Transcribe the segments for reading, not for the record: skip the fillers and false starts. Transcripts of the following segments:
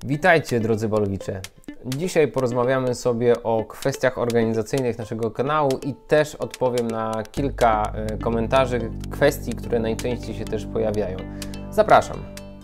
Witajcie drodzy balowicze. Dzisiaj porozmawiamy sobie o kwestiach organizacyjnych naszego kanału i też odpowiem na kilka komentarzy, kwestii, które najczęściej się też pojawiają. Zapraszam.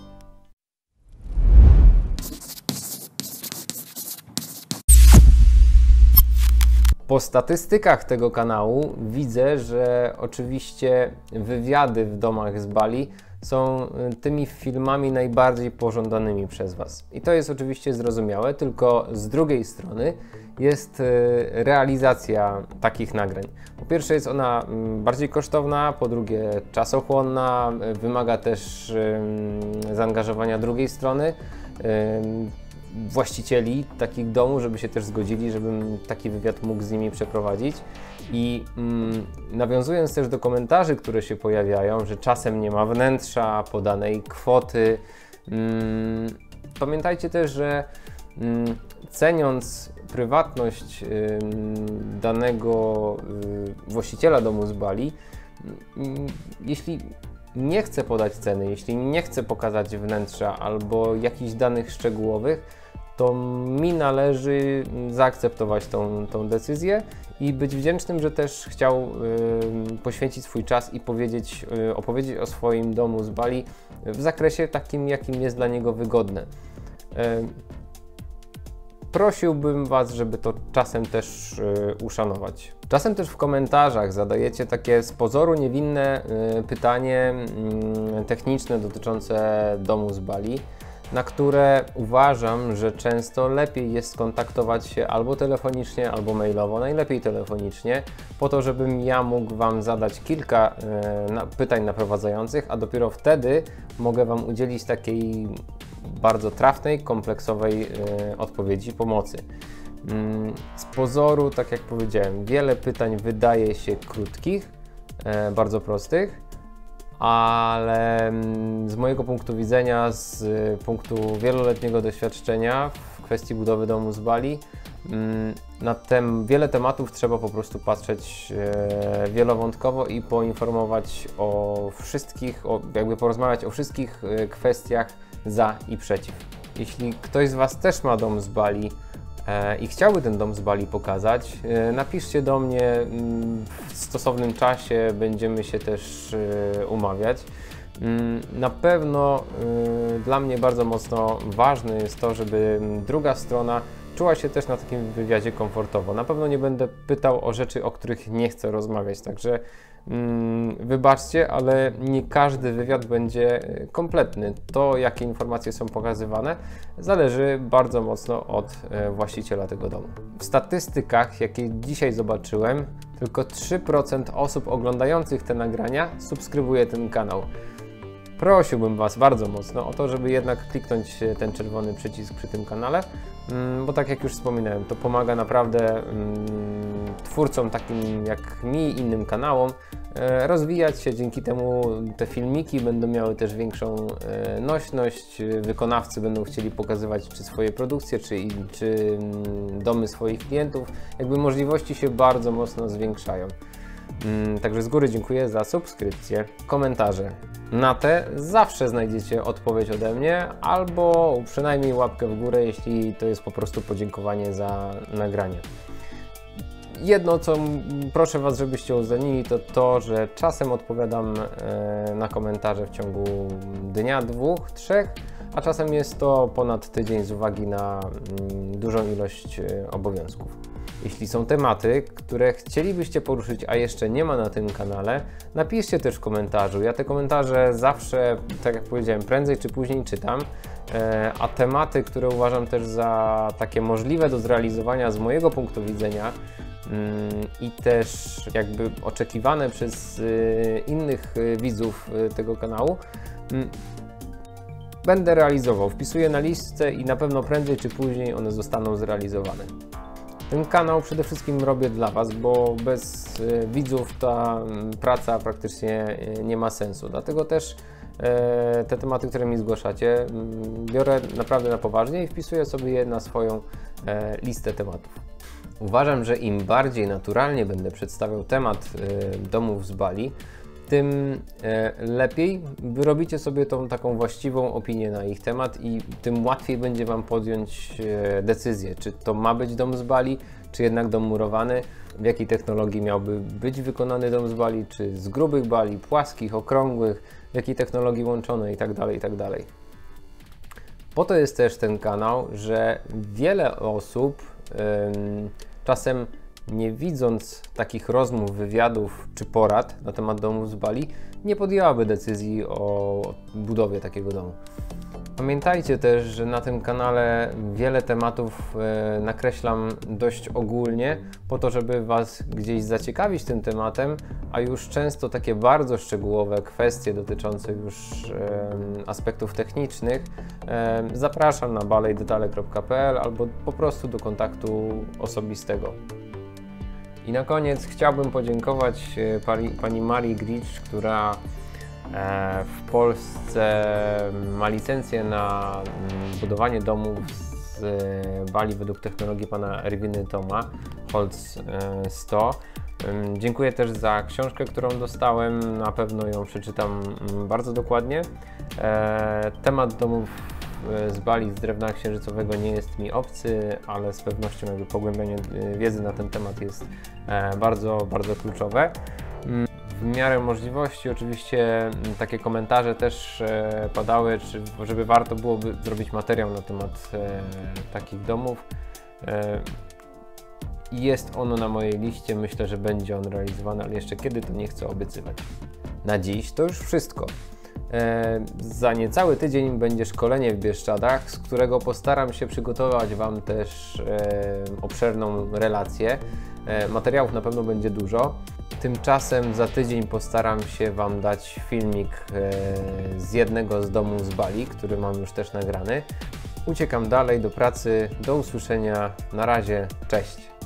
Po statystykach tego kanału widzę, że oczywiście wywiady w domach z Bali są tymi filmami najbardziej pożądanymi przez Was. I to jest oczywiście zrozumiałe, tylko z drugiej strony jest realizacja takich nagrań. Po pierwsze jest ona bardziej kosztowna, po drugie czasochłonna, wymaga też zaangażowania drugiej strony, właścicieli takich domów, żeby się też zgodzili, żebym taki wywiad mógł z nimi przeprowadzić. I nawiązując też do komentarzy, które się pojawiają, że czasem nie ma wnętrza podanej kwoty, pamiętajcie też, że ceniąc prywatność danego właściciela domu z Bali, jeśli nie chce podać ceny, jeśli nie chce pokazać wnętrza albo jakichś danych szczegółowych, to mi należy zaakceptować tą decyzję i być wdzięcznym, że też chciał poświęcić swój czas i opowiedzieć o swoim domu z Bali w zakresie takim, jakim jest dla niego wygodne. Prosiłbym Was, żeby to czasem też uszanować. Czasem też w komentarzach zadajecie takie z pozoru niewinne pytanie techniczne dotyczące domu z Bali, na które uważam, że często lepiej jest skontaktować się albo telefonicznie, albo mailowo, najlepiej telefonicznie, po to, żebym ja mógł Wam zadać kilka pytań naprowadzających, a dopiero wtedy mogę Wam udzielić takiej bardzo trafnej, kompleksowej odpowiedzi, pomocy. Z pozoru, tak jak powiedziałem, wiele pytań wydaje się krótkich, bardzo prostych, ale z mojego punktu widzenia, z punktu wieloletniego doświadczenia w kwestii budowy domu z Bali, na wiele tematów trzeba po prostu patrzeć wielowątkowo i poinformować o wszystkich, jakby porozmawiać o wszystkich kwestiach za i przeciw. Jeśli ktoś z Was też ma dom z Bali i chciałby ten dom z Bali pokazać, napiszcie do mnie, w stosownym czasie będziemy się też umawiać. Na pewno dla mnie bardzo mocno ważne jest to, żeby druga strona czuła się też na takim wywiadzie komfortowo. Na pewno nie będę pytał o rzeczy, o których nie chcę rozmawiać, także wybaczcie, ale nie każdy wywiad będzie kompletny. To, jakie informacje są pokazywane, zależy bardzo mocno od właściciela tego domu. W statystykach, jakie dzisiaj zobaczyłem, tylko 3% osób oglądających te nagrania subskrybuje ten kanał. Prosiłbym Was bardzo mocno o to, żeby jednak kliknąć ten czerwony przycisk przy tym kanale, bo tak jak już wspominałem, to pomaga naprawdę twórcom takim jak mi i innym kanałom rozwijać się. Dzięki temu te filmiki będą miały też większą nośność, wykonawcy będą chcieli pokazywać czy swoje produkcje, czy domy swoich klientów. Jakby możliwości się bardzo mocno zwiększają. Także z góry dziękuję za subskrypcję, komentarze. Na te zawsze znajdziecie odpowiedź ode mnie, albo przynajmniej łapkę w górę, jeśli to jest po prostu podziękowanie za nagranie. Jedno, co proszę Was, żebyście uwzględnili, to to, że czasem odpowiadam na komentarze w ciągu dnia, 2, 3, a czasem jest to ponad tydzień z uwagi na dużą ilość obowiązków. Jeśli są tematy, które chcielibyście poruszyć, a jeszcze nie ma na tym kanale, napiszcie też w komentarzu. Ja te komentarze zawsze, tak jak powiedziałem, prędzej czy później czytam, a tematy, które uważam też za takie możliwe do zrealizowania z mojego punktu widzenia i też jakby oczekiwane przez innych widzów tego kanału, będę realizował. Wpisuję na listę i na pewno prędzej czy później one zostaną zrealizowane. Ten kanał przede wszystkim robię dla Was, bo bez widzów ta praca praktycznie nie ma sensu. Dlatego też te tematy, które mi zgłaszacie, biorę naprawdę na poważnie i wpisuję sobie je na swoją listę tematów. Uważam, że im bardziej naturalnie będę przedstawiał temat domów z Bali, tym lepiej wyrobicie sobie tą taką właściwą opinię na ich temat i tym łatwiej będzie Wam podjąć decyzję, czy to ma być dom z bali, czy jednak dom murowany, w jakiej technologii miałby być wykonany dom z bali, czy z grubych bali, płaskich, okrągłych, w jakiej technologii łączone itd., itd. Po to jest też ten kanał, że wiele osób czasem nie widząc takich rozmów, wywiadów czy porad na temat domów z bali, nie podjęłaby decyzji o budowie takiego domu. Pamiętajcie też, że na tym kanale wiele tematów nakreślam dość ogólnie, po to, żeby Was gdzieś zaciekawić tym tematem, a już często takie bardzo szczegółowe kwestie dotyczące już aspektów technicznych zapraszam na balejdetale.pl albo po prostu do kontaktu osobistego. I na koniec chciałbym podziękować pani Marii Gricz, która w Polsce ma licencję na budowanie domów z bali według technologii pana Erwiny Thoma, Holz 100. Dziękuję też za książkę, którą dostałem, na pewno ją przeczytam bardzo dokładnie. Temat domów z bali z drewna księżycowego nie jest mi obcy, ale z pewnością pogłębianie wiedzy na ten temat jest bardzo, bardzo kluczowe. W miarę możliwości oczywiście takie komentarze też padały, żeby warto byłoby zrobić materiał na temat takich domów. Jest ono na mojej liście, myślę, że będzie on realizowany, ale jeszcze kiedy to nie chcę obiecywać. Na dziś to już wszystko. Za niecały tydzień będzie szkolenie w Bieszczadach, z którego postaram się przygotować Wam też obszerną relację. Materiałów na pewno będzie dużo. Tymczasem za tydzień postaram się Wam dać filmik z jednego z domów z bali, który mam już też nagrany. Uciekam dalej do pracy. Do usłyszenia. Na razie. Cześć.